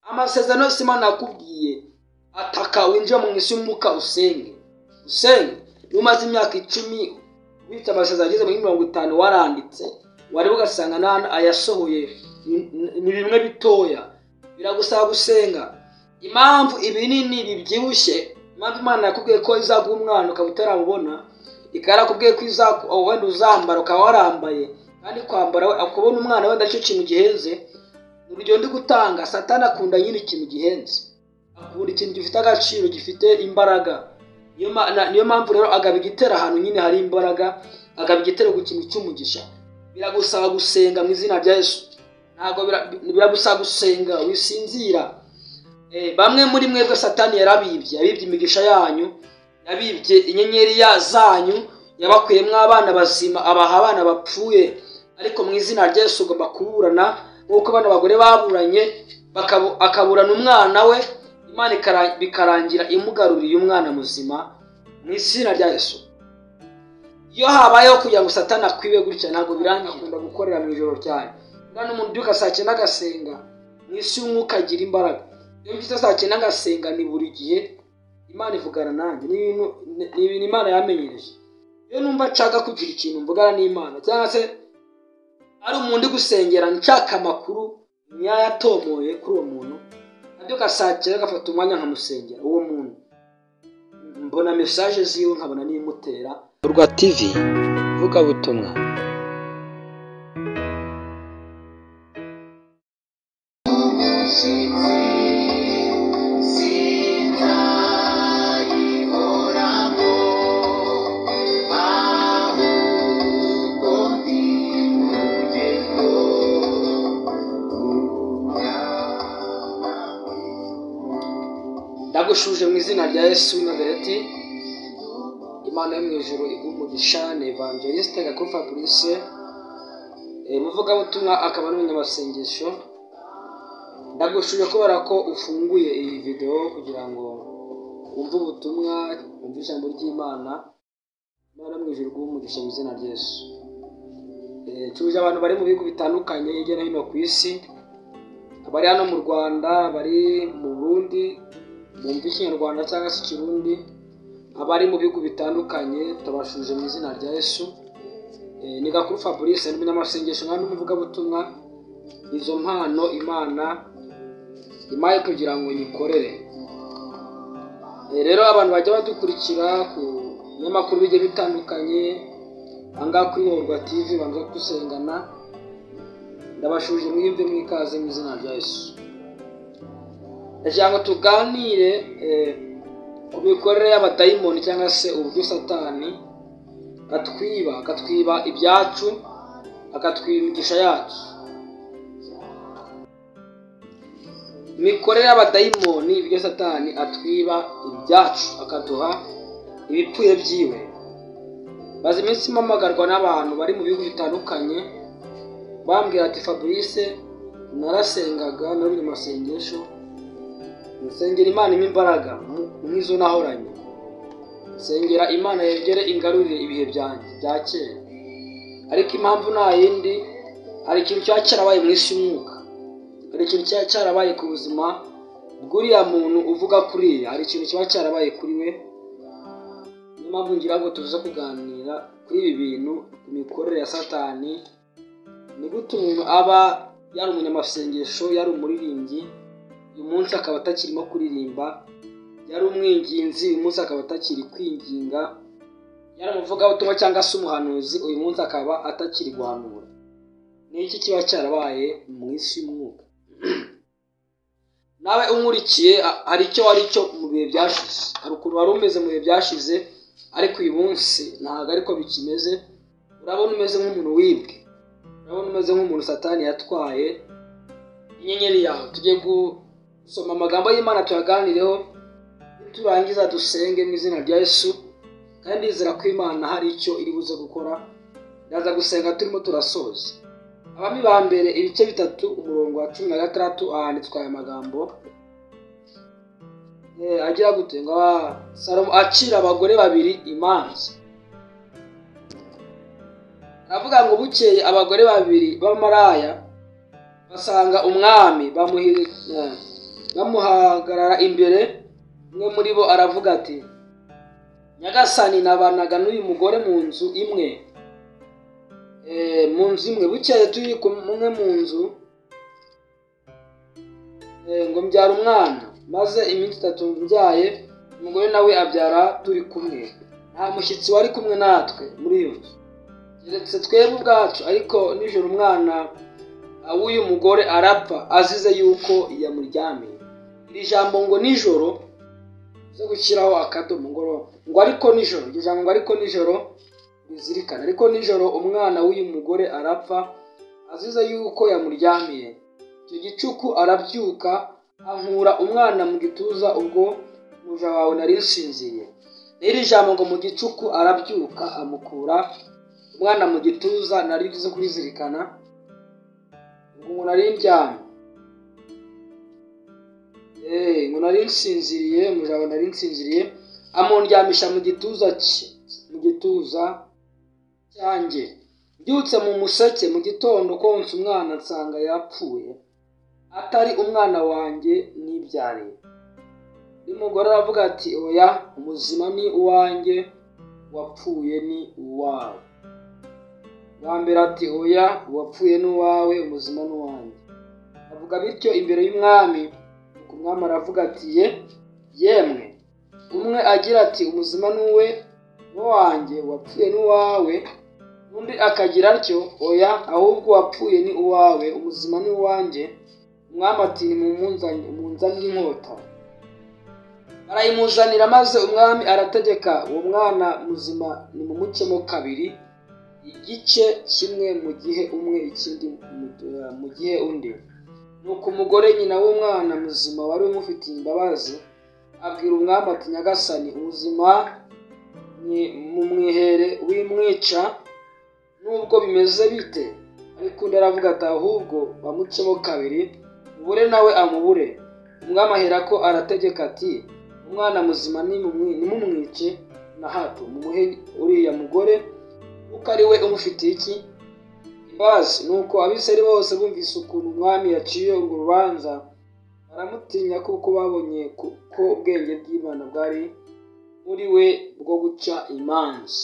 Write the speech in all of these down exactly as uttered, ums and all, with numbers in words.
amasezerano yose Imana yakubwiye ataka winjira mu isi y'umwuka usenge usenge umaze imyaka icumi wita amasezerano ageze muri mirongo itanu waranditse wari ugasanga nana ayasohoye ni bimwe bitoya biragusaba gusenga impamvu ibinini bibyibushye impamvu Imana yakubwiye ko izaguha umwana ukaba utaramubona ikarakubwiye ko izaku wenda uzambara ukaba warambaye kandi kwambara we akubona umwana wenda cyo kintu gihenze urugero ndi gutanga Satani akunda nyine ikintu gihenze akunda ikintu gifite agaciro gifite imbaraga niyo niyo mpamvu rero agabigitera ahantu nyine hari imbaraga agabigitera ku kintu cy'umugisha biragusaba gusenga mu izina rya Yesu ntago biragusaba gusenga wisinzira eh bamwe muri mwebwe Satani yarabibye yabibye imigisha yanyu yabibye inyenyeri ya zanyu yabakuyemwe abana bazima abaha abana bapfuye ariko mu izina rya Yesu ugomba kuburana nkuko bana bagore baburanye akaburana umwana we Imana bikarangira imugaruriye umwana muzima mu izina rya Yesu. Iyo habayeho kugira ngo Satani akwibe gutya ntabwo biranga akunda gukorera mu ijoro cyane none umuntu byuka saa cyenda agasenga mu isi y'umwuka agira imbaraga iyo mbyita saa cyenda agasenga ni buri gihe Imana ivugana nanjye ni ibintu ni ibintu Imana yamenyereje. Iyo numva nshaka kugira ikintu mvugana n'Imana cyangwa se ari umuntu gusengera nshaka amakuru nyayatomoye kuri uwo muntu nabyo gasakira gafata umwanya nkamusengera uwo muntu mbona message ziwe nkabona nimutera Urwa T V vuga butumwa. Ndagushuje mu izina rya Yesu Nazareti Imana yo mu ijuru igumugisha ne evangeliste Gakuru Fabrice e muvuga butumwa akaba n'umunyamasengesho. Ndagushuje kubera ko ufunguye iyi video kugira ngo umve ubutumwa umve ijambo ry'Imana Imana mu ijuru igumugisha mu izina rya Yesu. Eh tuje abantu bari mu bihugu bitandukanye hirya no hino ku isi abari hano mu Rwanda bari mu Burundi bumva Ikinyarwanda cyangwa se Kirundi abari mu bihugu bitandukanye tabashuje mu izina rya Yesu. E, ni Gakuru Fabrice n'umunyamasengesho kandi umuvuga butumwa izo mpano Imana imaye kugira ngo nyikorere. E, rero abantu bajya badukurikira ku nyamakuru bijye bitandukanye anga kuri Urwa T V banza gusengana ndabashuje mwimve mwikaze mu izina rya Yesu. Ejyango tuganire eh ku mikorere y'abadayimoni cyangwa se uburyo Satani atwiba akatwiba ibyacu akatwibigisha yacu. Mikorere y'abadayimoni ibyo Satani atwiba ibyacu akaduha ibipfuye byiwe. Bazi iminsi mpamagarwa n'abantu bari mu bihugu bitandukanye bambwira ati Fabrice narasengaga nari mu masengesho nsengera Imana imimbaraga nk'izo nahoranye nsengera Imana yegere ingarurire ibihe byanjye bya kera ariko impamvu nta yindi hari ikintu cyarabaye mu isi y'umwuka hari ikintu cyarabaye ku buzima bw'uriya muntu uvuga kuri hari ikintu kiba cyarabaye kuri we niyo mpamvu ngira ngo tuza kuganira kuri ibi bintu imikorere ya Satani ni gute umuntu aba yari umunyamasengesho yari umuririmbyi uyu munsi akaba atakirimo kuririmba yari umwinginzi uyu munsi akaba atakiri kwinginga yari umuvuga butumwa cyangwa se umuhanuzi uyu munsi akaba atakiri guhanura. Ni iki kiba cyarabaye mu isi y'umwuka? Nawe umurikiye hari icyo wari cyo mu bihe byashize hari ukuntu wari umeze mu bihe byashize ariko uyu munsi ntabwo ariko bikimeze. Urabona umeze nk'umuntu wibwe urabona umeze nk'umuntu Satani yatwaye inyenyeri yawe. Tugiye gusoma amagambo y'Imana tuyaganireho turangiza dusenge mu izina rya Yesu kandi izira ko Imana hari icyo iri buze gukora. Ndaza gusenga turimo turasoza. Abami ba mbere ibice bitatu umurongo wa cumi na gatandatu ahanditswe aya magambo eh agira gute ngo Salomo acira abagore babiri imanza. Aravuga ngo bukeye abagore babiri b'amaraya basanga umwami bamuhira bamuhagarara imbere. Umwe muri bo aravuga ati, Nyagasani, nabanaga n'uyu mugore mu nzu imwe mu nzu imwe bukeye turi kumwe mu nzu ngo mbyara umwana, maze iminsi itatu mbyaye, umugore nawe abyara turi kumwe, nta mushyitsi wari kumwe natwe muri iyo nzu keretse twebwe ubwacu. Ariko nijoro umwana w'uyu mugore arapfa azize yuko yamuryamiye. Iri jambo ngo nijoro zo gushyiraho akadomo ngo ngo ariko nijoro, iryo jambo ngo ariko nijoro bizirikana. Ariko nijoro umwana w'uyu mugore arapfa azize yuko yamuryamiye. Icyo gicuku arabyuka ankura umwana mu gituza, ubwo muja wawe nari nsinziriye. N'iri jambo ngo mu gicuku arabyuka amukura umwana mu gituza nari bize kurizirikana, ngo nari ndyamye eh ngo nari nsinziriye, muja wawe nari nsinziriye, amundyamisha mu gituza cye mu gituza cyanjye. Mbyutse mu museke mu gitondo konsa umwana, nsanga yapfuye, atari umwana wanjye nibyariye. Umugore aravuga ati, oya, umuzima ni uwanjye, wapfuye ni uwawe. Bwa mbere ati, oya, uwapfuye ni uwawe, umuzima ni uwanjye. Avuga bityo imbere y'umwami. Umwami aravuga ati, ye yemwe. Umwe agira ati, umuzima ni uwe wanjye, wapfuye ni uwawe. Undi akagira atyo, oya, ahubwo wapfuye ni uwawe, umuzima ni uwanjye. Umwami ati, nimumunzanire inkota. Barayimuzanira, maze umwami arategeka, uwo mwana muzima nimumucemo kabiri, igice kimwe mu gihe umwe, ikindi mu gihe undi. Nuko umugore nyina w'umwana muzima wari umufitiye imbabazi abwira umwami ati, Nyagasani, ubuzima ni mumwihere wimwica, nubwo bimeze bite. Ariko undi aravuga ati, ahubwo bamucemo kabiri, ubure nawe amubure. Umwami aherako arategeka ati, umwana muzima nimumwice na hato, mumuhe uriya mugore kuko ari we umufitiye iki imbabazi. Nuko Abisirayeli bose bumvise ukuntu umwami yaciye urwo rubanza, baramutinya kuko babonye ko ubwenge bw'Imana bwari muri we bwo guca imanza.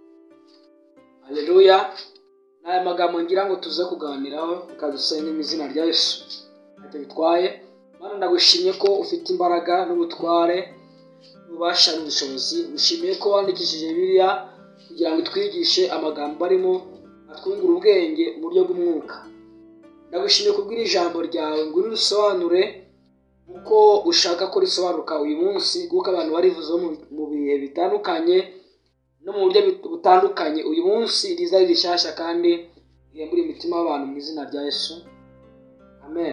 Haleluya. N'aya magambo ngira ngo tuze kuganiraho, kadusenge mu izina rya Yesu. Ntacyo bitwaye. Mana, ndagushimye ko ufite imbaraga n'ubutware n'ububasha n'ubushobozi. Ngushimiye ko wandikishije Bibiliya kugira ngo twigishe amagambo arimo atwungura ubwenge mu buryo bw'umwuka. Ndagushimiye kubwira ijambo ryawe ngo urisobanure uko ushaka ko risobanuka uyu munsi, kuko abantu barivuzeho mu bihe bitandukanye no mu buryo butandukanye. Uyu munsi riza ari rishyashya kandi rihembura imitima y'abantu mu izina rya Yesu. Amen.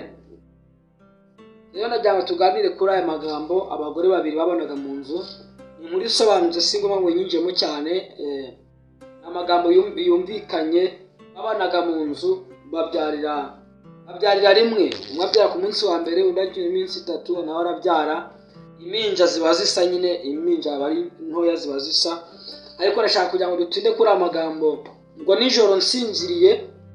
Rero ndagira ngo tuganire kuri aya magambo. Abagore babiri babanaga mu nzu. Ni inkuru isobanutse, si ngombwa ngo nyinjiremo cyane. Eh, amagambo yumvikanye. Babanaga mu nzu, babyarira babyarira rimwe. Umwe abyara ku munsi wa mbere, undi agira iminsi itatu, nawe arabyara. Impinja ziba zisa nyine, impinja bari ntoya ziba zisa. Ariko ndashaka kugira ngo dutinde kuri aya magambo ngo nijoro nsinziriye.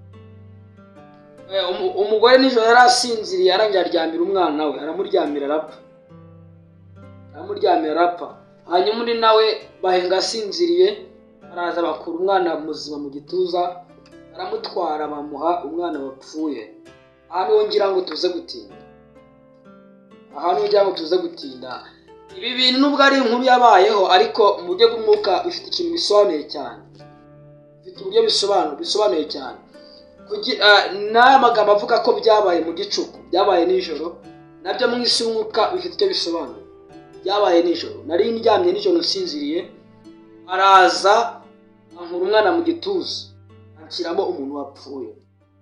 Umugore nijoro yari asinziriye, arangira aryamira umwana we, aramuryamira arapfa. Aramuryamira arapfa. Hanyuma undi nawe bahenga asinziriye, araza bakura umwana muzima mu gituza, baramutwara bamuha umwana wapfuye. Aha niho ngira ngo tuze gutinda. Aha niho ngira ngo tuze gutinda. Ibi bintu nubwo ari inkuru yabayeho, ariko mu buryo bw'umwuka bifite ikintu bisobanuye cyane. Bifite uburyo bisobanura bisobanuye cyane. N'aya magambo avuga ko byabaye mu gicuku, byabaye nijoro, nabyo mu isi y'umwuka bifite icyo bisobanura. Byabaye nijoro, nari ndyamye nijoro nsinziriye, araza ankura umwana mu gituza, anshyiramo umuntu wapfuye.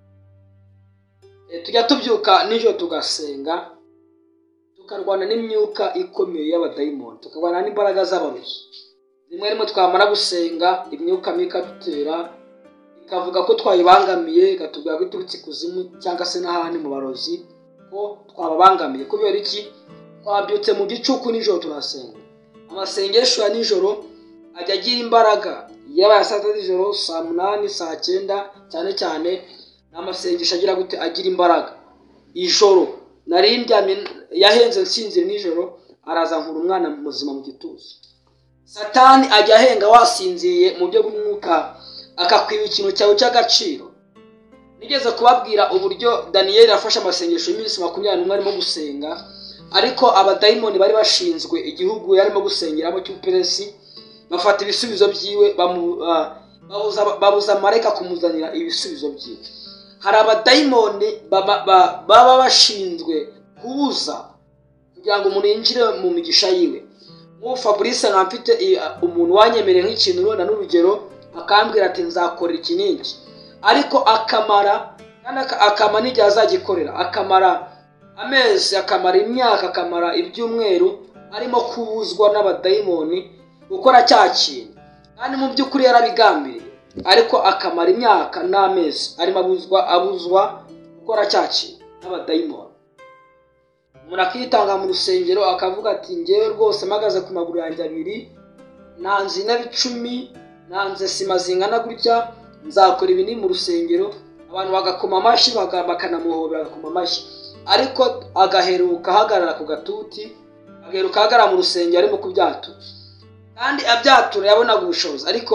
E, tujya tubyuka nijoro tugasenga, tukarwana n'imyuka ikomeye y'abadayimoni, tukarwana n'imbaraga z'abarozi. Rimwe rimwe twamara gusenga, imyuka mibi ikadutera, ikavuga ko twayibangamiye, ikatubwira ko iturutse ikuzimu cyangwa se n'ahandi mu barozi ko twababangamiye. Kubera iki? Twabyutse mu gicuku nijoro turasenga. Amasengesho ya nijoro ajya agira imbaraga. Yaba ya saa tatu z'ijoro, saa munani, saa cyenda, cyane cyane n'amasengesho agira gute agira imbaraga. Ijoro nari ndyamye yahenze nsinzira nijoro araza nkura umwana muzima mu gituza. Satani ajya ahenga wasinziye mu byo bw'umwuka akakwiba ikintu cyawe cy'agaciro. Nigeze kubabwira uburyo Daniyeli yafashe amasengesho y'iminsi makumyabiri n'umwe arimo gusenga, ariko abadayimoni bari bashinzwe igihugu yarimo gusengeramo cy'uperesi bafata ibisubizo byiwe babuza babuza marayika kumuzanira ibisubizo byiwe. Hari abadayimoni baba bashinzwe kubuza kugira ngo umuntu yinjire mu migisha yiwe. Mu Fabrice nka mfite umuntu wanyemereye nk'ikintu rona n'urugero akambwira ati nzakorera iki n'iki, ariko akamara kandi akama n'igihe azagikorera, akamara amezi, akamara imyaka, akamara ibyumweru arimo kubuzwa n'abadayimoni gukora cya kintu, kandi mu by'ukuri yarabigambiriye, ariko akamara imyaka n'amezi arimo abuzwa abuzwa gukora cya kintu n'abadayimoni. Umuntu akitanga mu rusengero akavuga ati ngewe rwose mpagaze ku maguru yanjye abiri, nanze intebe icumi, nanze sima zingana gutya, nzakora ibi ni mu rusengero, abantu bagakoma amashyi bakanamuhobera bagakoma amashyi, ariko agaheruka ahagarara ku gatuti, agaheruka ahagarara mu rusengero arimo kubyatura, kandi abyatura yabonaga ubushobozi, ariko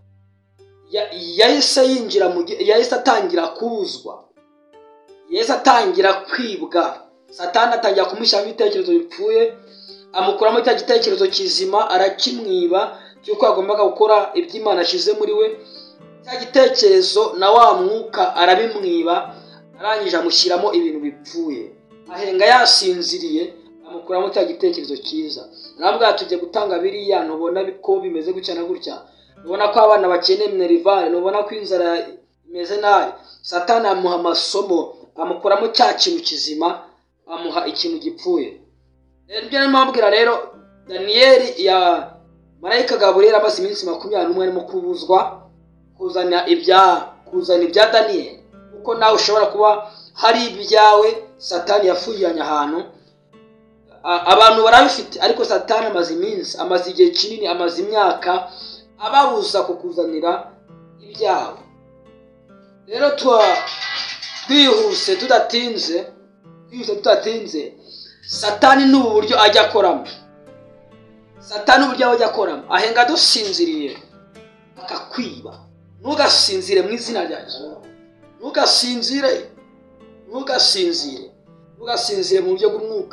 yahise yinjira mu yahise atangira kubuzwa, yahise atangira kwibwa. Satani atangira kumushyiramo ibitekerezo bipfuye, amukuramo cya gitekerezo kizima arakimwiba cy'uko agombaga gukora iby'Imana ashyize muri we. Cya gitekerezo na wa mwuka arabimwiba, arangije amushyiramo ibintu bipfuye, ahenga yasinziriye, amukuramo cya gitekerezo cyiza. Nabwo tujye gutanga biriya ntubona ko bimeze gutya na gutya, nubona ko abana bakeneye minerivare, nubona ko inzara imeze nabi. Satani amuha amasomo, amukuramo cya kintu kizima, amuha ikintu gipfuye. Rero ibyo namubwira rero, Daniyeli ya marayika Gaburiyeli amaze iminsi makumyabiri n'umwe arimo kubuzwa kuzana ibya kuzana ibya Daniyeli, kuko nawe ushobora kuba hari ibyawe Satani yafuyanye ahantu, abantu barabifite, ariko Satani amaze iminsi, amaze igihe kinini, amaze imyaka ababuza kukuzanira ibyawe. Rero twa twihuse tudatinze twihuse tudatinze Satani n'ubu buryo ajya akoramo. Satani uburyo ajya akoramo, ahenga dusinziriye akakwiba. Ntugasinzire mu izina rya Yesu, ntugasinzire, ntugasinzire, ntugasinzire mu buryo bw'umwuka.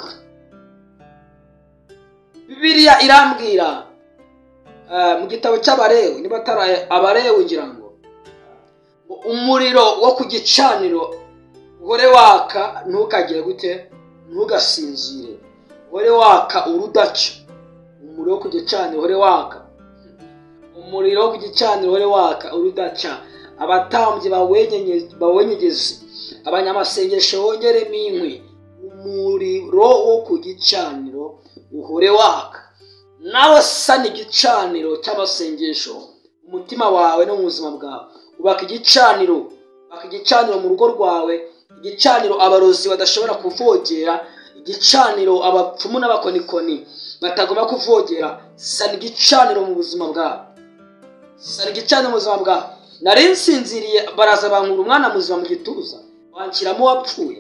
Bibiliya irambwira mu gitabo cy'Abarewi, niba atari Abarewi ngira ngo, umuriro wo ku gicaniro uhore waka, ntukagire gute, ntugasinzire, uhore waka urudaca. Umuriro wo ku gicaniro uhore waka, umuriro wo ku gicaniro uhore waka urudaca. Abatambyi bawenyegeze, abanyamasengesho bongeremo inkwi, umuriro wo ku gicaniro uhore waka. Nawe sana igicaniro cy'amasengesho umutima wawe no mu buzima bwawe, ubaka igicaniro, ubaka igicaniro mu rugo rwawe, igicaniro abarozi badashobora kuvogera, igicaniro abapfumu n'abakonikoni batagomba kuvogera. Sana igicaniro mu buzima bwawe, sana igicaniro mu buzima bwawe. Nari nsinziriye baraza bankura umwana muzima mu gituza, banshyiramo wapfuye.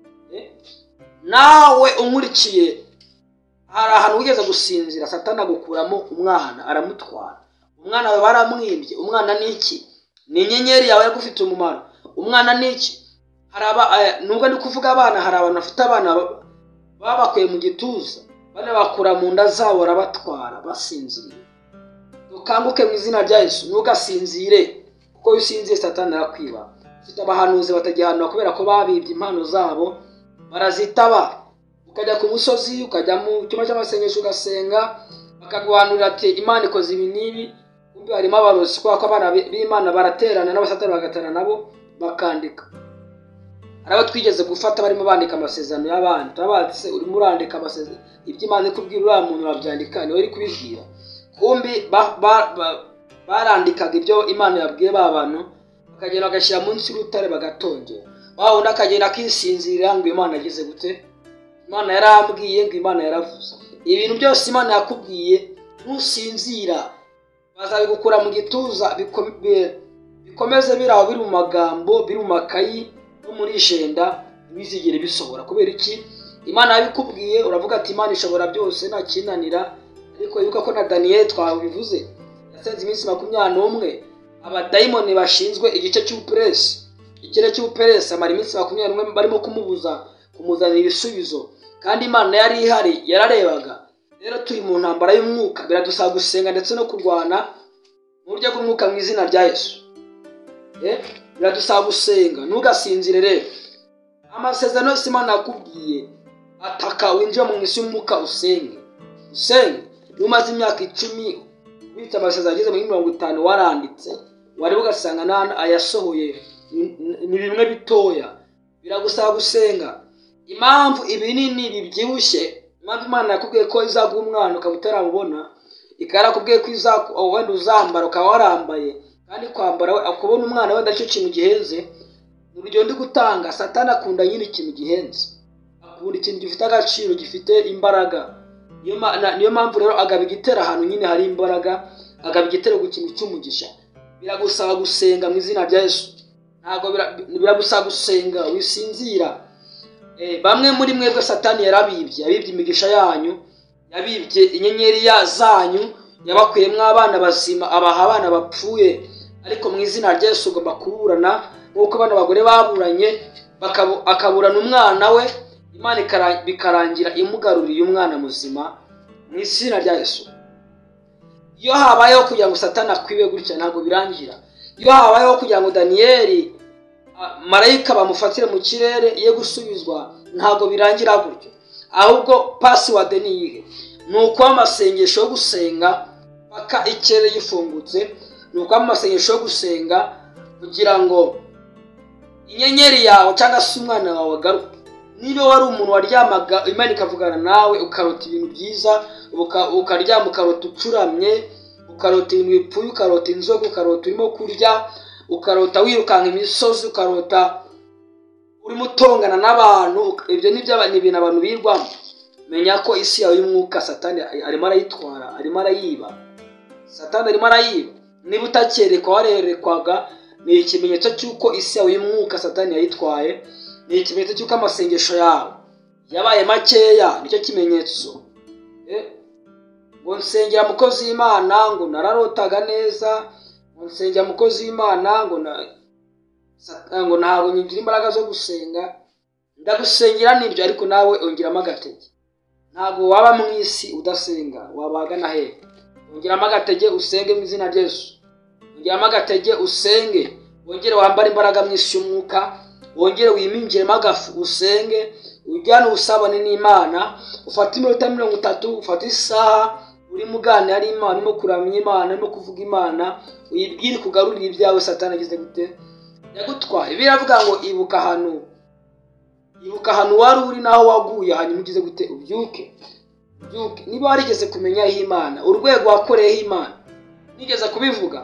Nawe unkurikiye, hari ahantu wigeze gusinzira, Satani agukuramo umwana aramutwara. Umwana wawe baramwibye. Umwana ni iki? Ni inyenyeri yawe yagufite umumaro. Umwana ni iki? Haraba nubwo ndi kuvuga abana, hari abantu bafite abana babakuye mu gituza, bane bakura mu nda zabo barabatwara basinziriye. Dukanguke mu izina rya Yesu, ntugasinzire, kuko iyo usinziye Satani arakwiba. Ufite abahanuzi batagihanura kubera ko babibye impano zabo, barazitaba. Ukajya ku musozi, ukajya mu cyumba cy'amasengesho ugasenga, bakaguhanurira ati Imana ikoze ibi n'ibi, kumbe harimo abarozi, kuko abana b'Imana baraterana n'abasatani bagaterana nabo bakandika. Arabo twigeze gufata barimo bandika amasezerano y'abandi, turabatse urimo urandika amasezerano iby'Imana ikubwira, uriya muntu urabyandika, niwe uri kubibwira. Kumbi barandikaga ibyo Imana yabwiye ba bantu, bakagenda bagashyira munsi y'urutare bagatongera. Wa wundi akagenda akisinzirira ngo Imana ageze gute, Imana yarambwiye, ngo Imana yaravuze. Ibintu byose Imana yakubwiye ntusinzira, bazabigukura mu gituza, bikomeze biraho, biri mu magambo, biri mu makayi no muri jenda, bizigere bisohora. Kubera iki? Imana yabikubwiye uravuga ati Imana ishobora byose nta kinanira, ariko yuko ko na Daniel twabivuze yasenze iminsi makumyabiri n'umwe, abadayimoni bashinzwe igice cy'ubuperesi ikire cy'ubuperesi amara iminsi makumyabiri n'umwe barimo kumubuza kumuzanira ibisubizo, kandi Imana yari ihari yararebaga. Rero turi mu ntambara y'umwuka, biradusaba gusenga ndetse no kurwana mu buryo bw'umwuka mu izina rya Yesu. Eh, biradusaba gusenga, ntugasinzire rero. Amasezerano yose Imana yakubwiye, ataka winjira mu isi y'umwuka usenge. Usenge, umaze imyaka icumi wita amasezerano ageze muri mirongo itanu waranditse, wari ugasanga nana ayasohoye ni bimwe bitoya. Biragusaba gusenga. Impamvu ibinini bibyibushye, impamvu Imana yakubwiye ko izaguha umwana ukaba utaramubona, ikarakubwiye ko izaku wenda uzambara ukaba warambaye, kandi kwambara ukubona umwana wenda cyo kintu gihenze. Mu rugendo ndi gutanga, Satani akunda nyine ikintu gihenze, akunda ikintu gifite agaciro, gifite imbaraga. Niyo niyo mpamvu rero agaba igitera ahantu nyine hari imbaraga, agaba igitero ku kintu cy'umugisha. Biragusaba gusenga mu izina rya Yesu. Ntago biragusaba gusenga wisinzira. Eh, bamwe muri mwebwe Satani yarabibye, yabibye imigisha yanyu, yabibye inyenyeri ya zanyu, yabakuyemwe abana bazima abaha abana bapfuye. Ariko mu izina rya Yesu ugomba kuburana nkuko abana bagore baburanye, akaburana umwana we, Imana bikarangira imugaruriye umwana muzima mu izina rya Yesu. Iyo habayeho kugira ngo Satani akwibe gutya ntago birangira. Iyo habayeho kugira ngo Daniel marayika bamufatire mu kirere iye gusubizwa, ntago birangira gutyo. Ahubwo password ni yihe? Nuko amasengesho yo gusenga paka ikere yifungutse, nuko amasengesho yo gusenga kugira ngo inyenyeri yawe cyangwa se umwana wawe agaruke. Niba wari umuntu waryamaga Imana ikavugana nawe ukarota ibintu byiza, ukaryama ukarota ucuramye, ukarota ibintu bipfuye, ukarota inzoga, ukarota urimo kurya, ukarota wirukanka imisozi, ukarota urimo utongana n'abantu, ibyo ni ibintu abantu birwamo. Menya ko isi yawe y'umwuka Satani arimo arayitwara, arimo arayiba. Satani arimo arayiba. Niba utakerekwa warerekwaga, ni ikimenyetso cy'uko isi yawe y'umwuka Satani yayitwaye. Ni ikimenyetso cy'uko amasengesho yawe yabaye makeya, nicyo kimenyetso. Eh, ngo nsengera mukozi w'Imana, ngo nararotaga neza, ngo nsengera mukozi w'Imana, ngo na ngo ntabwo nyigira imbaraga zo gusenga. Ndagusengera nibyo, ariko nawe ongeramo agatege. Ntabwo waba mu isi udasenga, wabagana he? Ongeramo agatege usenge mu izina rya Yesu. Ongeramo agatege usenge, wongere wambare imbaraga mu isi y'umwuka, wongere wiminjiremo agafu usenge, ujyane usabane n'Imana, ufate iminota mirongo itatu, ufate isaha uri muganira n'Imana, urimo kuramya Imana, urimo kuvuga Imana, uyibwire kugarurira ibyawe Satani agize gute yagutwaye. Biravuga ngo ibuka hano, ibuka hano wari uri naho waguye, hanyuma ugize gute ubyuke. Ubyuke. Niba warigeze kumenya Imana, urwego wakoreye Imana, nigeze kubivuga,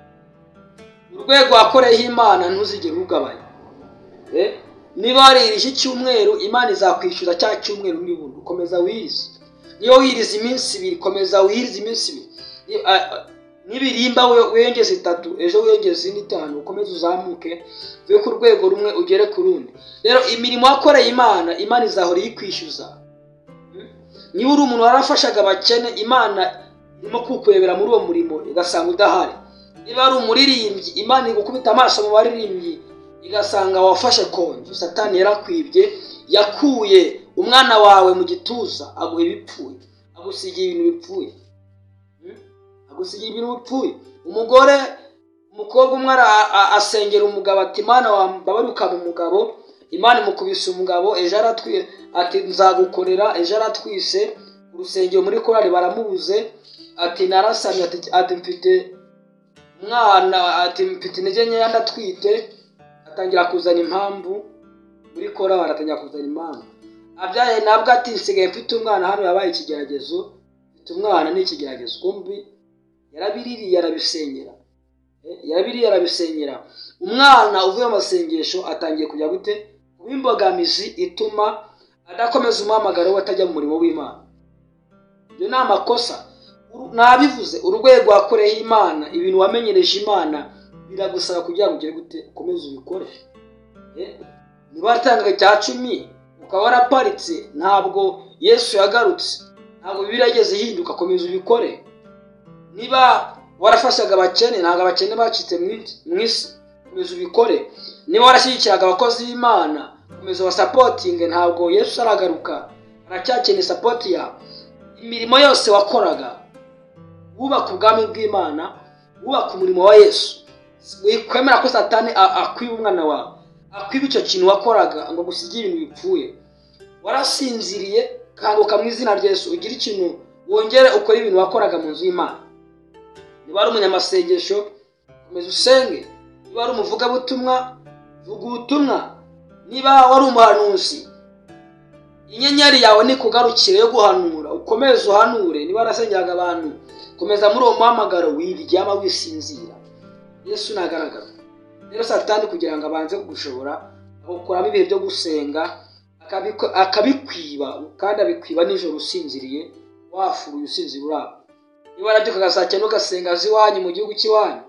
urwego wakoreye Imana ntuzigere ugabanya. Eh, niba waririje icyumweru, Imana izakwishyura cya cyumweru n'ubundi ukomeza wirize. Niyo wirize iminsi ibiri, komeza wirize iminsi ibiri. Nibirimba wiyongeze itatu, ejo wiyongeze n'itanu, ukomeze uzamuke uve ku rwego rumwe ugere ku rundi. Rero imirimo wakoreye Imana, Imana izahora yikwishyuza. Niba uri umuntu warafashaga abakene, Imana irimo kukwebera muri uwo murimo igasanga udahari. Niba ari umuririmbyi, Imana igukubita amaso mu baririmbyi igasanga wafashe konje. Satani yarakwibye, yakuye umwana wawe mu gituza, aguha ibipfuye, agusigiye ibintu bipfuye. Agusigiye ibintu bipfuye. Umugore, umukobwa umwe asengera umugabo ati Imana wambabaruka mu mugabo, Imana imukubise umugabo, ejo aratwiye ati nzagukorera, ejo aratwise urusengero muri korali baramubuze, ati narasamye, ati mfite umwana, ati mfite intege nkeya ndatwite, atangira kuzana impamvu muri korali, aratangira kuzana impamvu. Abyaye nabwo ati nsigaye mfite umwana, hano yabaye ikigeragezo, mfite umwana ni ikigeragezo. Kumbi yarabiririye arabisengera. Eh, yarabiririye arabisengera. Umwana uvuye mu masengesho atangiye kujya gute kubimbogamizi ituma adakomeza umuhamagaro watajya mu murimo w'Imana. Ibyo ni amakosa. Nabivuze, urwego wakoreye Imana, ibintu wamenyereje Imana, biragusaba kugira ngo ugere gute ukomeze ubikore. Eh, niba watangaga cya cumi ukaba waraparitse, ntabwo Yesu yagarutse, ntabwo Bibiliya yageze ihinduka, komeza ubikore. Niba warafashaga abakene, ntabwo abakene bacitse mu isi, komeza ubikore. Niba warashyigikiraga abakozi b'Imana, komeza wasapotinge, ntabwo Yesu aragaruka, aracyakeneye sapoti yawe. Imirimo yose wakoraga, wubaka ubwami bw'Imana, wubaka umurimo wa Yesu. Wikwemera ko Satani akwiba umwana wawe, akwiba icyo kintu wakoraga ngo gusigira ibintu bipfuye. Warasinziriye, kanguka mu izina rya Yesu, ugira ikintu wongere ukora ibintu wakoraga mu nzu y'Imana. Niba ari umunyamasengesho, komeza usenge. Niba ari umuvugabutumwa, vuga ubutumwa. Niba wari umuhanuzi, inyenyeri yawe nikugarukire yo guhanura, ukomeze uhanure. Niba warasengeraga abantu, komeza muri uwo muhamagaro, wiryama wisinzira. Yesu nagaragara. Rero Satani kugira ngo abanze kugushobora, agukuramo ibihe byo gusenga, akabikwiba, kandi abikwiba nijoro usinziriye, wafuruye usinzira uraba. Niba warabyukaga saa cyenda ugasenga ziwanyu mu gihugu cy'iwanyu,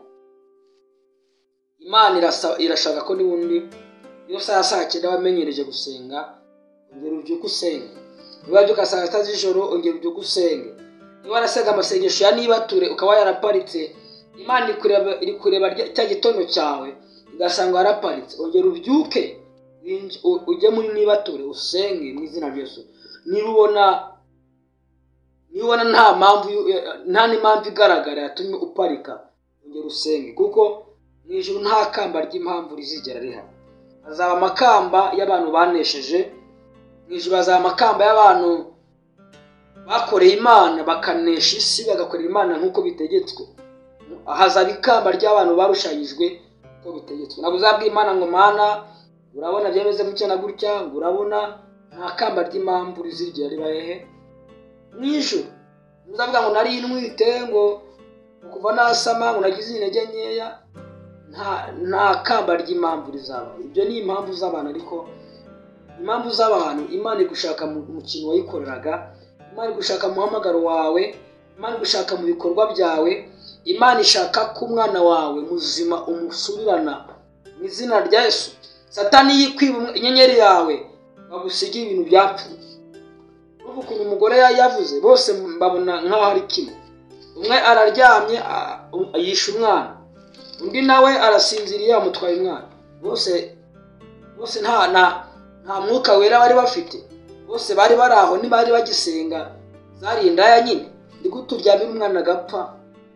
Imana irashaka ko n'ubundi iyo saa saa cyenda wamenyereje gusenga, ongera ubyuke usenge. Niba warabyuka saa sita z'ijoro, ongera ubyuke usenge. Niba warasenga amasengesho ya nibature ukaba yaraparitse, Imana iri kureba cya gitondo cyawe igasanga waraparitse, ongera ubyuke ujye muri nibature usenge mu izina rya Yesu. Niba ubona niba ubona nta mpamvu nta n'impamvu igaragara yatumye uparika, ongera usenge, kuko mu ijuru nta kamba ry'impamvu rizigera rihari. Hazaba amakamba y'abantu banesheje, mu ijuru hazaba amakamba y'abantu bakoreye Imana bakanesha isi, bagakorera Imana nk'uko bitegetswe. Hazaba ikamba ry'abantu barushanyijwe uko bitegetswe. Ntabwo uzabwira Imana ngo Mana urabona byemeze gutya na gutya, ngo urabona, nta kamba ry'impamvu rizigera riba hehe mu ijuru. Uzavuga ngo nari intwite, ngo kuva nasama, ngo nagize intege nkeya, nta nta kamba ry'impamvu rizaba. Ibyo ni impamvu z'abantu, ariko impamvu z'abantu Imana igushaka mu kintu wayikoreraga, Imana igushaka mu muhamagaro wawe, Imana igushaka mu bikorwa byawe. Imana ishaka ko umwana wawe muzima umusubirana mu izina rya Yesu. Satani yikwiba inyenyeri yawe, bagusigira ibintu byapfuye. Uvuga uyu mugore yavuze, bose mbabona nkaho ari kimwe. Umwe araryamye yishe umwana, undi nawe arasinziriye amutwaye umwana. Bose bose nta nta nta mwuka wera bari bafite, bose bari bari aho, ntibari bagisenga, zari indaya nyine. Ndi gute uryamira umwana agapfa?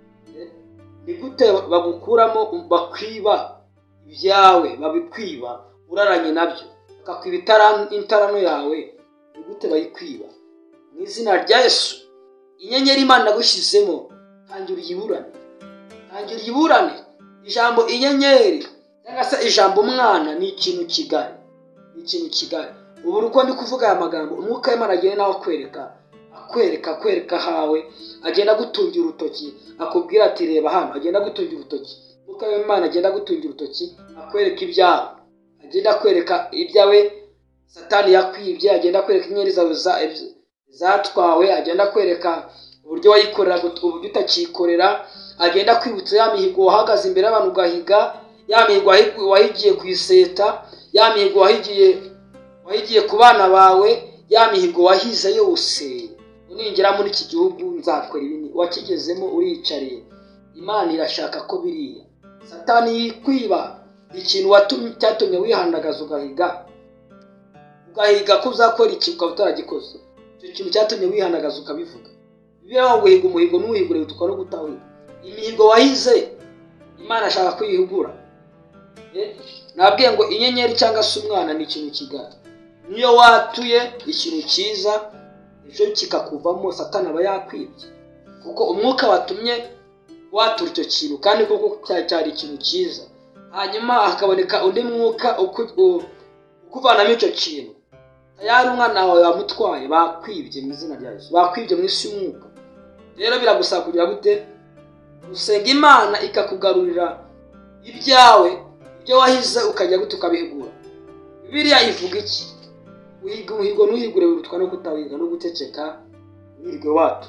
Ni gute bagukuramo bakwiba ibyawe, babikwiba uraranye nabyo, bakakwiba intarano yawe? Ni gute bayikwiba? Mu izina rya Yesu, inyenyeri Imana yagushyizemo, tangira uyiburane, tangira uyiburane. Ijambo inyenyeri cyangwa se ijambo umwana ni ikintu kigari, ni ikintu kigari. Ubu uko ndi kuvuga aya magambo, umwuka w'Imana agenda nawe akwereka, akwereka akwereka hawe, agenda gutungira urutoki, akubwira ati reba hano, agenda gutungira urutoki. Umwuka w'Imana agenda gutungira urutoki, akwereka ibyawe, agenda akwereka ibyawe Satani yakwibye, agenda akwereka inyenyeri zawe zatwawe, agenda akwereka uburyo wayikorera, uburyo utakikorera, agenda kwibutsa ya mihigo wahagaze imbere y'abantu ugahiga, ya mihigo wahigiye ku iseta, ya mihigo wahigiye wahigiye ku bana bawe, ya mihigo wahize yose. Uningera muri iki gihugu nzakora ibini, wakigezemo uricariye. Imana irashaka ko biriya. Satani yikwiba ikintu watumye cyatumye wihandagaza ugahiga, ugahiga ko uzakora iki ukaba utaragikoze. Icyo kintu cyatumye wihandagaza ukabivuga. Bibaho guhiga umuhigo n'uwihigure bitwa no gutawiga. Imihigo wahize Imana ashaka kwihugura. Eh, nabwiye ngo inyenyeri cyangwa se umwana ni ikintu kigari. Niyo watuye ikintu cyiza, ejo kikakuvamo, Satani aba yakwibye, kuko umwuka watumye watura icyo kintu, kandi koko cyari ikintu cyiza. Hanyuma hakaboneka undi mwuka ukuvanamo icyo kintu. Tayari umwana wawe wamutwaye, bakwibye mu izina rya Yesu, bakwibye mu isi y'umwuka. Rero biragusaba kugira gute? Usenga Imana ikakugarurira ibyawe, ibyo wahize ukajya gute ukabihigura. Bibiliya ivuga iki? Uhiga umuhigo n'uhigure birutwa no kutawiga no guceceka wirwe watu.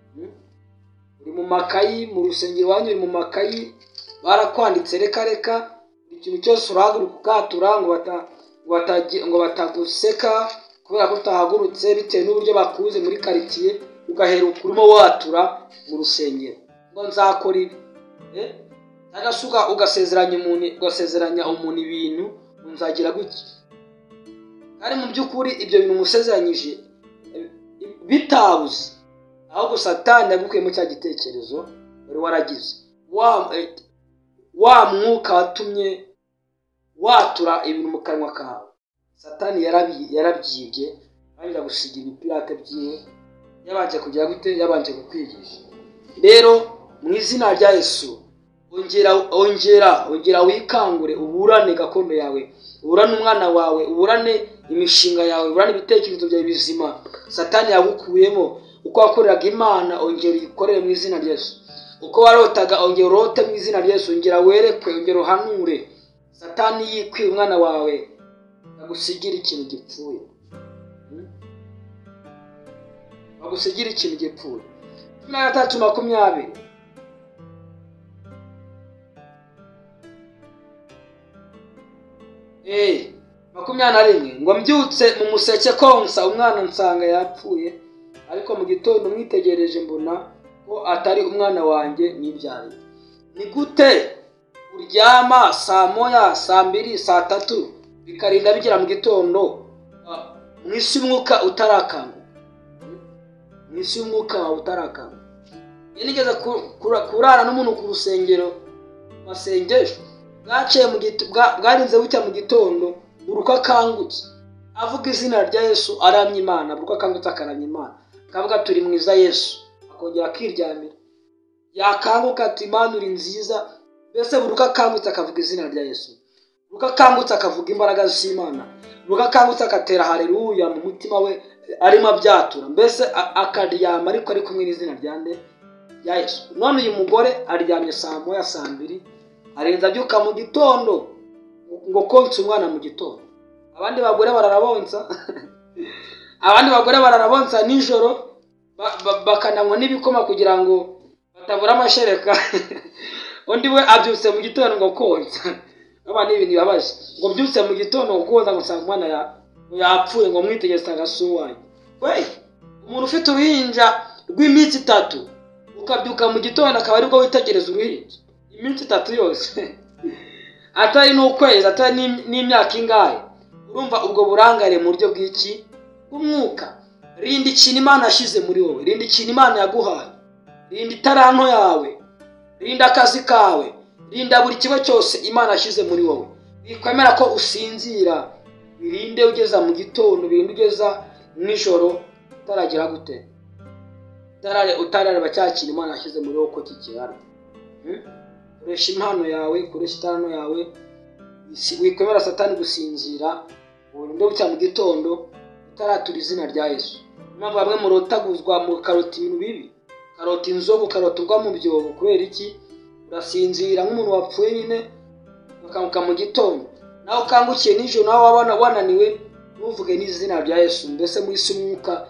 Uri mu makayi, mu rusengero wanyu uri mu makayi, barakwanditse reka reka, ikintu cyose urahaguruka ukatura ngo bata ngo bataguseka, kubera ko utahagurutse bitewe n'uburyo bakuze muri quartier ugahera ukurimo watura mu rusengero ngo nzakora ibi eh agasuka ugasezeranya umuntu ugasezeranya umuntu ibintu nzagira gutya ari mu by'ukuri ibyo bintu musezeranyije bitabuze ahubwo Satani yagukuye mu cya gitekerezo wari waragize wa wa mwuka watumye watura ibintu mu kanwa kawe. Satani yarabyibye kandi gusigira ibipirate byiwe yabanje kugira gute yabanje kukwigisha. Rero mu izina rya Yesu ongera ongera ongera wikangure uburane gakondo yawe, uburane umwana wawe, uburane imishinga yawe, uburane ibitekerezo byawe bizima Satani yagukuyemo. Uko wakoreraga Imana ongera uyikorere mu izina rya Yesu. Uko warotaga ongera urote mu izina rya Yesu. Ongera werekwe, ongera uhanure. Satani yikwiye umwana wawe agusigira ikintu gipfuye. Agusigira ikintu gipfuye. cumi na gatatu makumyabiri Eh, makumyabiri na rimwe ngo mbyutse mu museke konsa umwana nsanga yapfuye, ariko mu gitondo mwitegereje mbona ko atari umwana wanjye nibyariye. Ni gute uryama saa moya, saa mbiri, saa tatu bikarinda bigera mu gitondo mwisi umwuka utarakanga? Mwisi umwuka utarakanga. Yenigeze kurara n'umuntu ku rusengero masengesho bwaciye mu bwarinze bucya mu gitondo uruka kangutse avuga izina rya Yesu aramya Imana, buruka kangutse akaramya Imana kavuga turi mwiza Yesu, akongera akiryamira yakanguka ati Imana uri nziza. Mbese buruka kangutse akavuga izina rya Yesu, buruka kangutse akavuga imbaraga z'Imana, buruka kangutse akatera haleluya mu mutima we arimo abyatura, mbese akaryama ariko ari kumwe n'izina rya nde ya Yesu. None uyu mugore aryamye saa moya, saa mbiri arenza abyuka mu gitondo ngo konsa umwana mu gitondo. Abandi bagore bararabonsa abandi bagore bararabonsa nijoro bakananywa n'ibikoma kugira ngo batabura amashereka undi we abyutse mu gitondo ngo konsa. Abandi ibintu bibabaje ngo byutse mu gitondo ngo konsa ngo sanga umwana ya yapfuye ngo mwitegetse agasuwaye. We umuntu ufite uruhinja rw'iminsi itatu ukabyuka mu gitondo akaba ariko witegereza uruhinja iminsi itatu yose atari n'ukwezi atari n'imyaka ingahe, urumva ubwo burangare mu buryo bw'iki bw'umwuka. Rinda ikintu Imana yashyize muri wowe, rinda ikintu Imana yaguhaye, rinda itaranto yawe, rinda akazi kawe, rinda buri kigo cyose Imana yashyize muri wowe. Bikwemera ko usinzira, birinde ugeza mu gitondo, birinde ugeza nijoro utaragira gute utarare utarareba cya kintu Imana yashyize muri wowe ko kikirara. Koresha impano yawe, koresha itarano yawe. Wikwemera Satani gusinzira urinde bucya mu gitondo utaratura izina rya Yesu. Impamvu bamwe murotaguzwa mu karoti ibintu bibi, karoti inzogo, karoturwa mu byobo. Kubera iki? Urasinzira nk'umuntu wapfuye nyine ukanguka mu gitondo, nawe ukangukiye nijoro, nawe wabana wananiwe ntuvuge n'izina rya Yesu. Mbese muri isi umwuka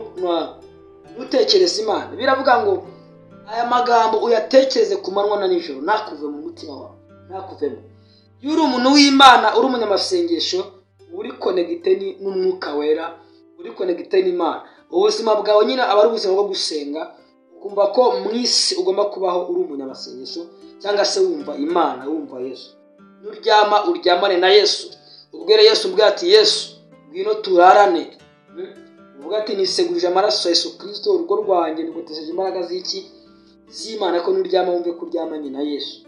nutekereza Imana. Biravuga ngo aya magambo uyatekereze ku manywa na nijoro, nakuve mu mutima wawe, nakuvemo. Iyo uri umuntu w'Imana, uri umunyamasengesho, uri connected n'umwuka wera, uri connected n'Imana, ubuzima bwawe nyine aba ari ubuzima bwo gusenga. Ukumva ko mu isi ugomba kubaho uri umunyamasengesho cyangwa se wumva Imana, wumva Yesu. Nuryama uryamane na Yesu, ubwire Yesu ubwira ati Yesu ngwino turarane. Uvuga ati nisegurije amaraso ya Yesu Kristo, urugo rwanjye rugotesheje imbaraga z'iki z'Imana. Ko nuryama wumve kuryamanye na Yesu,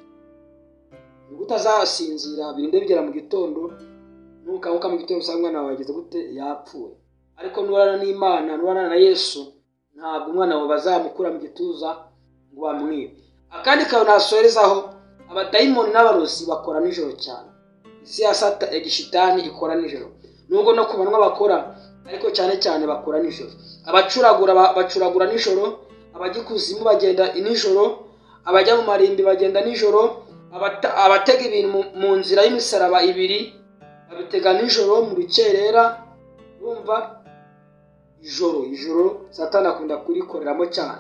utazasinzira birinde bigera mu gitondo, nukanguka mu gitondo usanga umwana wawe ageze gute yapfuye. Ariko nurana n'Imana, nurana na Yesu, ntabwo umwana wawe bazamukura mu gituza ngo bamwibe. Akandi kayo nasoherezaho, abadayimoni n'abarozi bakora nijoro cyane. Isi ya sata ya gishitani ikora nijoro, nubwo no kumanwa bakora, ariko cyane cyane bakora nijoro. Abacuragura bacuragura nijoro, abagikuzimu bagenda nijoro, abajya mu marimbi bagenda nijoro, abatega ibintu mu nzira y'imisaraba ibiri babitega nijoro mu rukerera. Urumva ijoro ijoro Satani akunda kurikoreramo cyane.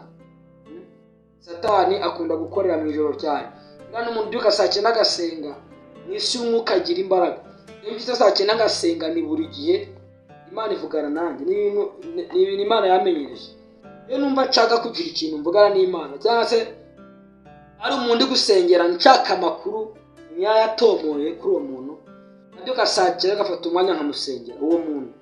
Satani akunda gukorera mu ijoro cyane. None umuntu byuka saa cyenda agasenga, mwisi umwuka agira imbaraga. Iyo mfite saa cyenda agasenga ni buri gihe Imana ivugana nanjye ni ibintu Imana yamenyereje. Iyo numva nshaka kugira ikintu mvugana n'Imana cyangwa se ari umuntu gusengera nshaka amakuru nyayatomoye kuri uwo muntu, nabyo gasakira gafata umwanya nkamusengera uwo muntu,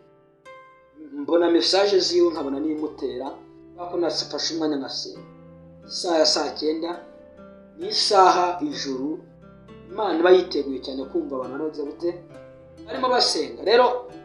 mbona message ziwe nkabona nimutera bako nasafashe umwanya ngasenga. Isaha ya saa cyenda ni isaha ijuru Imana iba yiteguye cyane kumva abantu baroze bute barimo basenga. Rero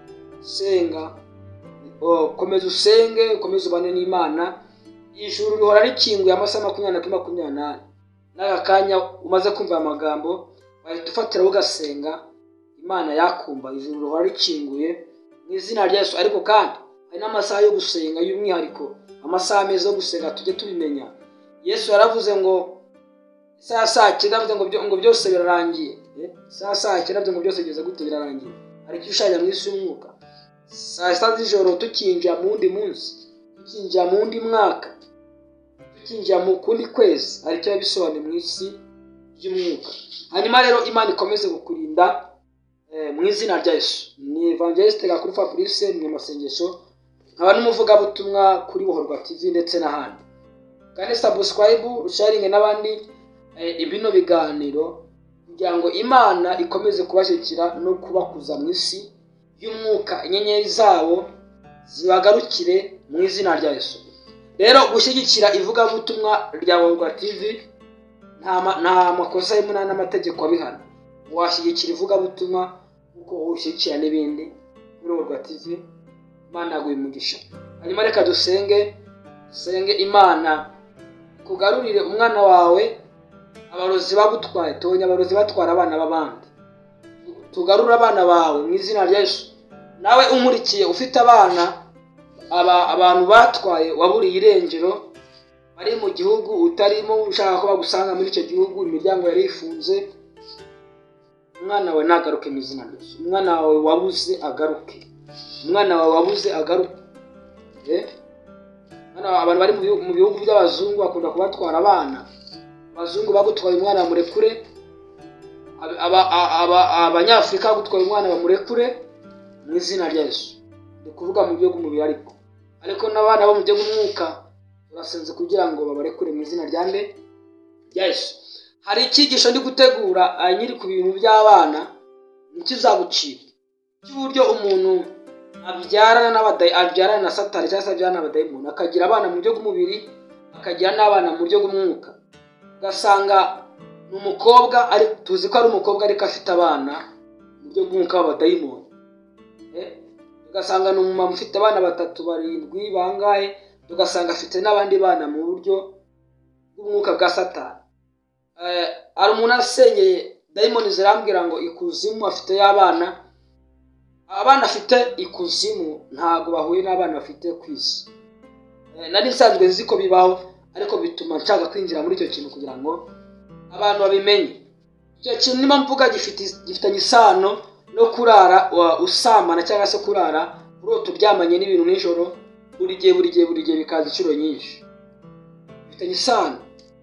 senga, oh, komeza usenge, komeza ubane n'Imana. Ijuru rihora rikinguye amasaha makumyabiri na makumyabiri n'agakanya umaze kumva amagambo bahita ufatira ugasenga, Imana yakumva. Ijuru rihora rikinguye mu izina rya Yesu. Ariko kandi hari n'amasaha yo gusenga y'umwihariko, amasaha meza yo gusenga tujye tubimenya. Yesu yaravuze ngo saa saa cyenda ngo ngo byose birarangiye. Saa saa cyenda ngo byose bigeze gute birarangiye. Ariko ushanya mu isi y'umwuka saa sita z'ijoro tukinjira mu wundi munsi, tukinjira mu wundi mwaka, tukinjira mu kundi kwezi, ariko yabisobanuye mu isi y'umwuka. Hanyuma rero Imana ikomeze kukurinda eh, mu izina rya Yesu. Ni Evangeliste Gakuru Fabrice mu masengesho, nkaba n'umuvuga butumwa kuri Buhorwa T V ndetse n'ahandi. Kandi subscribe, sharing n'abandi eh, ibino biganiro kugira ngo Imana ikomeze kubashyikira no kubakuza mu isi y'umwuka, inyenyeri zabo zibagarukire mu izina rya Yesu. Rero gushyigikira ivuga butumwa rya Buhorwa T V nta nta makosa y'imana n'amategeko abihana. Washyigikira ivuga butumwa uko ushyigikira n'ibindi kuri Buhorwa T V. Imana yaguye umugisha. Hanyuma reka dusenge, senge Imana kugarurire umwana wawe abarozi bagutwaye, tonya abarozi batwara abana b'abandi. Tugarura abana bawe mu izina rya Yesu. Nawe umurikiye ufite abana aba abantu batwaye waburiye irengero bari mu gihugu utarimo, ushaka ko bagusanga muri icyo gihugu, imiryango yari ifunze, umwana wawe nagaruke mu izina rya Yesu. Umwana wawe wabuze agaruke, umwana wawe wabuze agaruke. Eh Hano abantu bari mu bihugu by'abazungu bakunda kubatwara abana. Abazungu bagutwaye umwana bamurekure, abanyafrika bagutwaye umwana bamurekure mu izina rya Yesu. Ndi kuvuga mu byo gumubiri ariko ariko n'abana bo mu byo gumwuka turasenze kugira ngo babarekure mu izina rya nde rya Yesu. Hari ikigisho ndi gutegura nyiri ku bintu by'abana nikizagucika cy'uburyo umuntu abyarana n'abadayi abyarana na Satani cyangwa se abyarana n'abadayimoni, akagira abana mu byo gumubiri akagira n'abana mu byo gumwuka. Ugasanga ni umukobwa ari tuzi ko ari umukobwa ariko afite abana mu byo gumwuka w'abadayimoni. Eh ugasanga ni umumama ufite abana batatu barindwi bangahe, tugasanga afite n'abandi bana mu buryo bw'umwuka bwa Satani. Eh ari umuntu asenyeye dayimoni zirambwira ngo ikuzimu afite y'abana, abana afite ikuzimu ntago bahuye n'abana bafite kwisi. Eh nari nsanzwe nzi ko bibaho, ariko bituma nshaka kwinjira muri icyo kintu kugira ngo abantu babimenye. Icyo kintu nima mvuga gifite gifitanye isano no kurara usamana cyangwa se kurara urota uryamanye n'ibintu nijoro buri gihe buri gihe buri gihe bikaza inshuro nyinshi. Bifitanye isano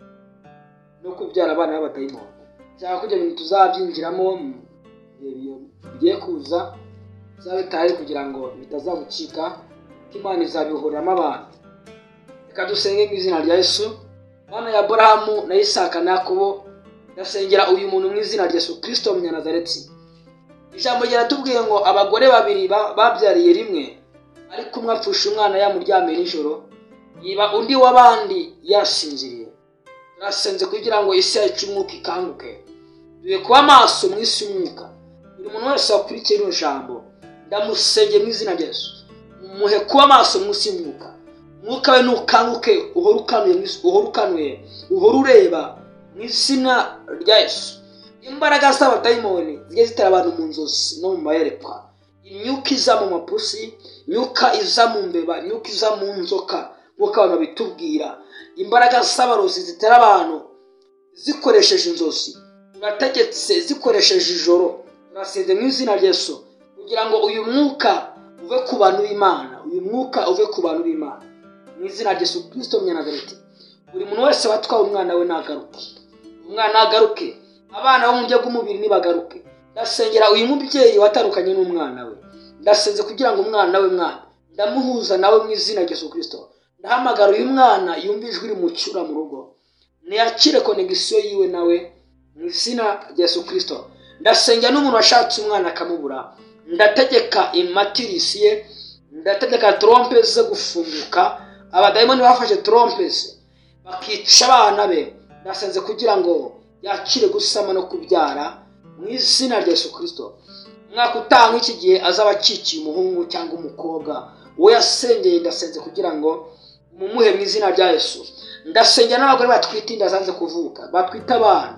no kubyara abana b'abadayimoni. Cyangwa kujya ibintu tuzabyinjiramo bigiye kuza zabitaye kugira ngo bitazagucika, Imana izabihoramo abantu. Reka dusenge mu izina rya Yesu. Mana ya Abrahamu na Isaka na Yakobo, ndasengera uyu muntu mu izina rya Yesu Kristo Munyanazareti. Ijambo ryaratubwiye ngo abagore babiri babyariye rimwe, ariko umwe apfusha umwana yamuryamiye nijoro, yiba undi w'abandi yasinziriye. Turasenze kugira ngo isi yacu umwuka ikanguke, duye kuba amaso mu isi y'umwuka. Buri muntu wese wakurikiye ino jambo ndamusenge mu izina rya Yesu, muhe kuba amaso mu isi y'umwuka. Umwuka we nukanguke, uhora ukanuye mu isi, uhora ukanuye, uhora ureba mu izina rya Yesu. Imbaraga z'abadayimoni zigiye zitera abantu mu nzozi no mu mayerekwa, imyuka iza mu mapusi, imyuka iza mu mbeba, imyuka iza mu nzoka nk'uko abantu bitubwira, imbaraga z'abarozi zitera abantu zikoresheje inzozi, urategetse zikoresheje ijoro. Turasenze mu izina rya Yesu kugira ngo uyu mwuka uve ku bantu b'Imana, uyu mwuka uve ku bantu b'Imana mu izina rya Yesu Kristo Munyanazareti. Buri muntu wese watwaye umwana we nagaruke, umwana nagaruke, abana bo mu byo bw'umubiri nibagaruke. Ndasengera uyu mubyeyi watarukanye n'umwana we, ndasenze kugira ngo umwana we mwana ndamuhuza nawe mu izina rya Yesu Kristo. Ndahamagara uyu mwana yumva ijwi rimucyura mu rugo, niyakire connection yiwe nawe mu izina rya Yesu Kristo. Ndasengera n'umuntu washatse umwana akamubura, ndategeka imatirisi ye, ndategeka trompe ze gufunguka, abadayimoni bafashe trompe ze bakica abana be. Ndasenze kugira ngo yakire gusama no kubyara mu izina rya Yesu Kristo. Mwaka utanga iki gihe azaba akikiye umuhungu cyangwa umukobwa uwo yasengeye, ndasenze kugira ngo mumuhe mu izina rya Yesu. Ndasengera n'abagore batwite inda zanze kuvuka, batwita abana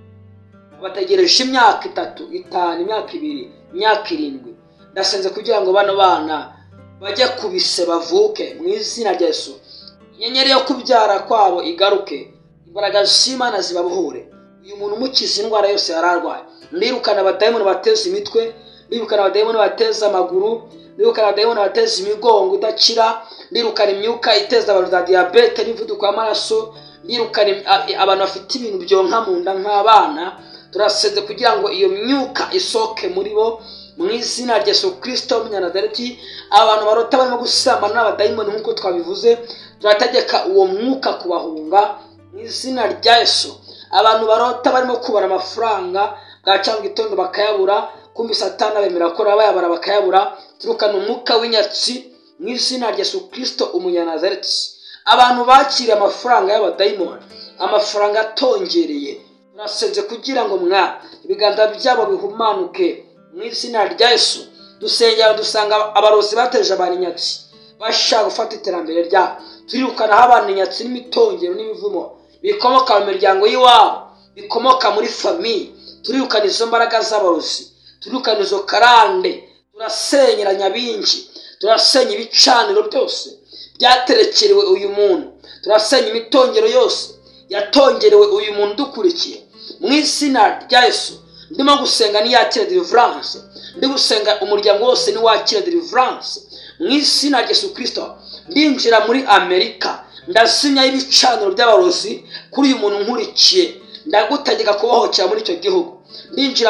bategereje imyaka itatu, itanu, imyaka ibiri, imyaka irindwi. Ndasenze kugira ngo bano bana bajye kubise bavuke mu izina rya Yesu. Inyenyeri yo kubyara kwabo igaruke, imbaraga z'Imana zibabohore. Uyu muntu umukiza indwara yose yararwaye. Ndirukana abadayimoni bateza imitwe, ndirukana abadayimoni bateza amaguru, ndirukana abadayimoni bateza imigongo idakira, ndirukana imyuka iteza abantu za diabete n'imivuduko y'amaraso, ndirukana abantu bafite ibintu byonka mu nda nk'abana. Turasenze kugira ngo iyo myuka isoke muri bo mu izina rya Yesu Kristo w'Umunyanazareti. Abantu barota barimo gusambana n'abadayimoni nk'uko twabivuze, turategeka uwo mwuka kubahunga mu izina rya Yesu. Abantu barota barimo kubara amafaranga bwacya mu gitondo bakayabura, kumbi Satani abemera ko bayabara bakayabura, turukana umwuka w'inyatsi mu izina rya Yesu Kristo Umunyanazareti. Abantu bakiriye amafaranga y'abadayimoni, amafaranga atongereye, turasenze kugira ngo mwa ibiganza byabo bihumanuke mu izina rya Yesu. Dusengera dusanga abarozi bateje abantu inyatsi bashaka gufata iterambere ryabo. Turirukana abantu inyatsi n'imitongero n'imivumo bikomoka mu miryango y'iwabo, bikomoka muri famiye. Turirukana izo mbaraga z'abarozi, turirukana izo karande, turasenyera nyabinji, turasenya ibicaniro byose byaterekerewe uyu muntu, turasenya imitongero yose yatongerewe uyu muntu dukurikiye mu izina rya Yesu. Ndimo gusenga ni yakira deliverance, ndi gusenga umuryango wose ni wakira deliverance mu izina rya Yesu Kristo. Ndinjira muri Amerika, ndasinya ibicaniro by'abarozi kuri uyu muntu nkurikiye, ndagutegeka kubohokera muri icyo gihugu. Ndinjira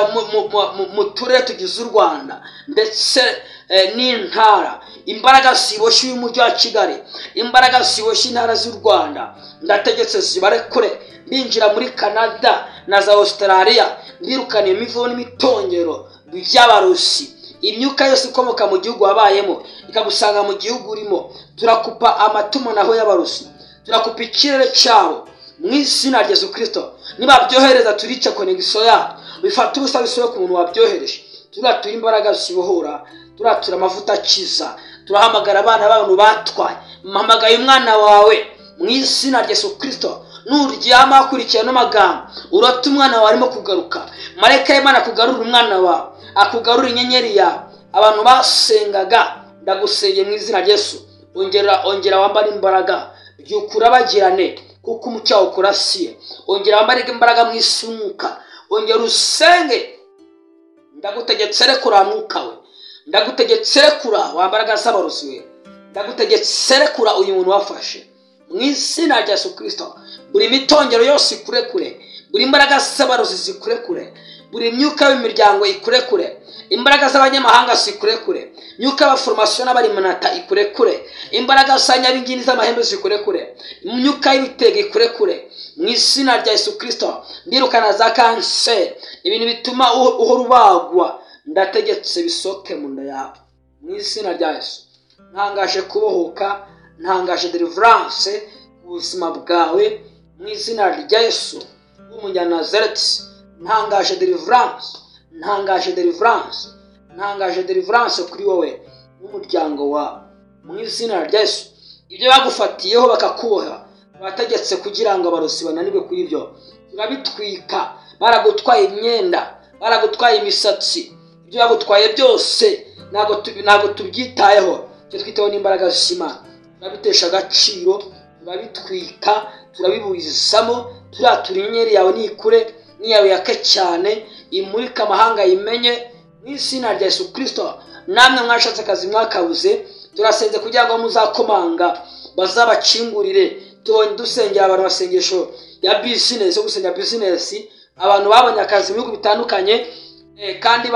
mu turere tugize u Rwanda ndetse eh, n'intara, imbaraga ziboshye uyu mujyi wa Kigali, imbaraga ziboshye intara z'u Rwanda, ndategetse zibarekure. Ndinjira muri Canada na za Australia, ndirukana imivumo n'imitongero by'abarozi. Imyuka yose ikomoka mu gihugu wabayemo ikagusanga mu gihugu urimo, turakupa amatumanaho y'abarozi, turakupa ikirere cyabo mu izina rya Yesu Kristo. Niba byohereza turice connection yabo, bifata ubusabisoye ku muntu wabyohereje. Turatura imbaraga zibohora, turatura amavuta akiza, turahamagara abana b'abantu batwaye. Mpamagaye umwana wawe mu izina rya Yesu Kristo. Nuryama akurikiye no magambo, urota umwana wawe arimo kugaruka, marayika y'Imana akugarura umwana wawe, akugarura inyenyeri yawe. Abantu basengaga, ndagusengeye mu izina rya Yesu. Ongera ongera wambara imbaraga, byukura bagirane kuko umucyo wawe kurasiye. Ongera wambara imbaraga mu isumuka, ongera usenge. Ndagutegetse rekura mwuka we, ndagutegetse rekura wambaraga z'abarozi we, ndagutegetse rekura uyu muntu wafashe mu izina rya Yesu Kristo. Buri mitongero yose ikurekure, buri imbaraga z'abarozi zikurekure, buri myuka y'imiryango ikurekure, imbaraga z'abanyamahanga zikurekure, myuka ya formation n'abarimanata ikurekure, imbaraga z'anyabingini z'amahembe zikurekure, myuka y'ibitege ikurekure mu izina rya Yesu Kristo. Ndirukana za kanseri, ibintu bituma uhora ubagwa, ndategetse bisoke mu nda yawe mu izina rya Yesu. Ntangaje kubohoka, ntangaje deliverance ubuzima bwawe mu izina rya Yesu w'Umunyanazareti. Ntangaje deliverance, ntangaje deliverance, ntangaje deliverance kuri wowe n'umuryango wawe mu izina rya Yesu. Ibyo bagufatiyeho bakakuboha, bategetse kugira ngo abarozi bananirwe kuri ibyo, turabitwika. Baragutwaye imyenda, baragutwaye imisatsi, ibyo bagutwaye byose ntago ntago tubyitayeho. Cyo twiteho n'imbaraga z'Imana, turabitesha agaciro, turabitwika, turabiburizamo. Turatura inyenyeri yawe nikure, niyawe yake cyane, imurika amahanga yimenye mu izina rya Yesu Kristo. Namwe mwashatse akazi mwakabuze, turasenze kugira ngo muzakomanga bazabakingurire. Tubonye dusengera abantu basengesho ya business, yo gusengera business, abantu babonye akazi mu bihugu bitandukanye eh, kandi ba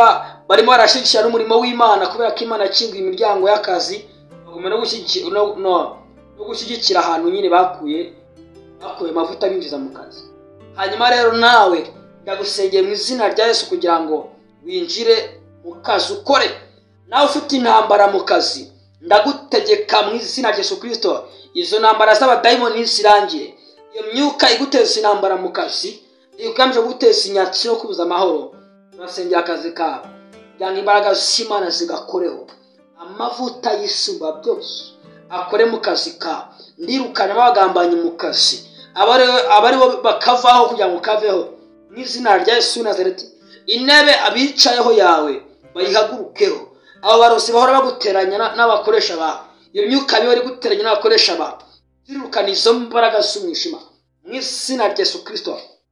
barimo barashigikira n'umurimo w'Imana kubera ko Imana yakinguye imiryango y'akazi, bagomba no gushyigikira no, no, no gushyigikira ahantu nyine bakuye bakuye amavuta binjiza mu kazi. Hanyuma rero nawe ndagusengeye mu izina rya Yesu kugira ngo winjire mu kazi ukore. Nawe ufite intambara mu kazi, ndagutegeka mu izina rya Yesu Kristo, izo ntambara z'abadayimoni zirangire. Iyo myuka iguteza intambara mu kazi, igamije guteza inyatsi no kubuza amahoro, turasengera akazi kawe kugira ngo imbaraga z'Imana zigakoreho. Amavuta y'isumba byose akore mu kazi kawe. Ndirukana abagambanyi mu kazi, abari abari bakavaho kugira ngo kaveho mu izina rya Yesu Nazareti. Intebe abicayeho yawe bayihagurukeho. Abo barozi bahora baguteranya n'abakoresha ba, iyo myuka biba iri guteranya n'abakoresha ba, ndirukana izo mbaraga z'umwijima mu izina rya Yesu Kristo.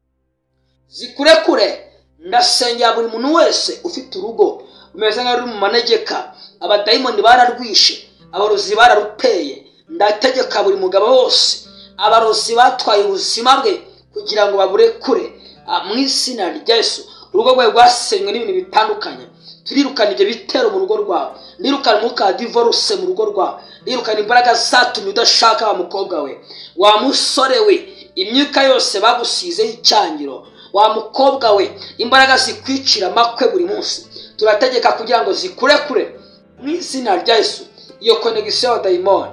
Zikurekure. Ndasengera buri muntu wese ufite urugo umeze nk'ari mu manegeka, abadayimoni bararwishe, abarozi bararuteye. Ndategeka buri mugabo wose abarozi batwaye ubuzima bwe kugira ngo baburekure mu izina rya Yesu. Urugo rwawe rwasenywe n'ibintu bitandukanye, turirukana ibyo bitero mu rugo rwawe. Ndirukana umwuka wa divorce mu rugo rwawe. Ndirukana imbaraga zatumye udashaka wa mukobwa we, wa musore we, imyuka yose bagusizeho icyangiro, wa mukobwa we, imbaraga zikwicira amakwe buri munsi turategeka kugira ngo zikurekure mu izina rya Yesu. Iyo connection ya daimon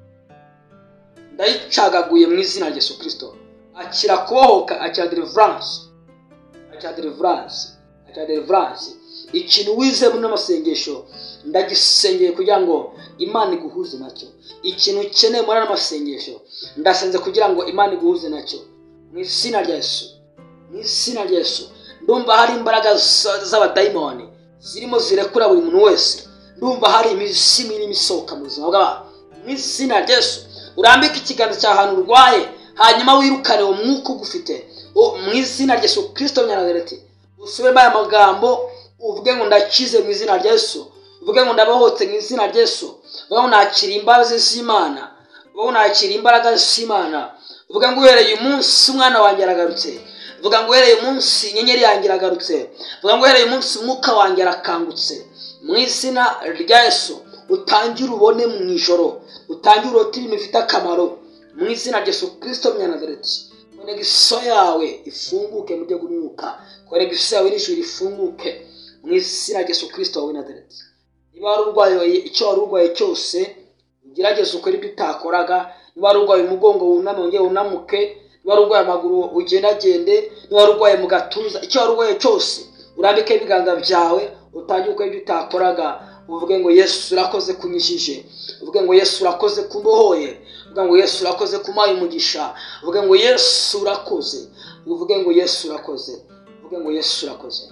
ndayicagaguye mu izina rya Yesu Kristo. Akira kubohoka, akira deliverance, akira deliverance, akira deliverance. Ikintu wize mu n'amasengesho ndagisengeye kugira ngo Imana iguhuze nacyo. Ikintu ukeneye muri n'amasengesho ndasenze kugira ngo Imana iguhuze nacyo mu izina rya Yesu. Mu izina rya Yesu ndumva hari imbaraga z'abadayimoni zirimo zirekura buri muntu wese. Ndumva hari imizimi n'imisoka mu buzima bw'abantu mu izina rya Yesu. Urambika ikiganza cy'ahantu urwaye, hanyuma wirukane uwo mwuka ugufite mu izina rya Yesu Kristo Nazareti. Usubiremo aya magambo uvuge ngo ndakize mu izina rya Yesu, uvuge ngo ndabohotse mu izina rya Yesu, uvuge ngo nakira imbabazi z'Imana, uvuge ngo nakira imbaraga z'Imana, uvuge ngo uhereye umunsi umwana wanjye aragarutse, uvuge ngo uhereye umunsi inyenyeri yanjye iragarutse, uvuge ngo uhereye umunsi umwuka wanjye arakangutse mu izina rya Yesu. Utangire ubone mu ijoro, utangire urote ibintu bifite akamaro mu izina rya Yesu Kristo Nazareti. Connection yawe ifunguke mu byo gunuka, connection yawe n'ijuru ifunguke mu izina rya Yesu Kristo wa Nazareti. Niba wari urwaye icyo wari urwaye cyose, ugerageze ukore ibyo utakoraga. Niba wari urwaye umugongo wuname ongera unamuke, niba wari urwaye amaguru ugendagende, niba wari urwaye mu gatuza, icyo wari urwaye cyose urambike ibiganza byawe, utangire ukora ibyo utakoraga. Uvuge ngo Yesu urakoze kunyishije, uvuge ngo Yesu urakoze kumbohoye, uvuge ngo Yesu urakoze kumaye umugisha, uvuge ngo Yesu urakoze, uvuge ngo Yesu urakoze, uvuge ngo Yesu urakoze.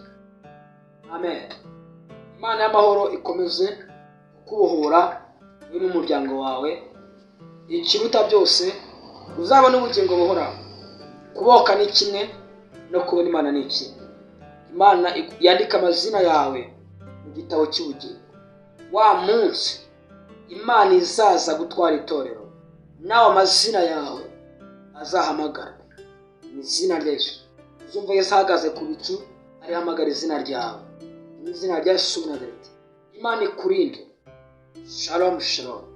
Amen. Imana y'amahoro ikomeze kubohora we n'umuryango wawe. Ikiruta byose uzabona ubugingo buhoraho. Kuboka ni kimwe no kubona Imana ni ikindi. Imana yandika amazina yawe mu gitabo cy'ubugingo. Wa munsi Imana izaza gutwara itorero, nawe amazina yawe azahamagara mu izina rya Yesu. Uzumva Yesu ahagaze ku bicu arihamagara izina ryawe mu izina rya Yesu Nazareti. Imana ikurinde. Shalom shalom.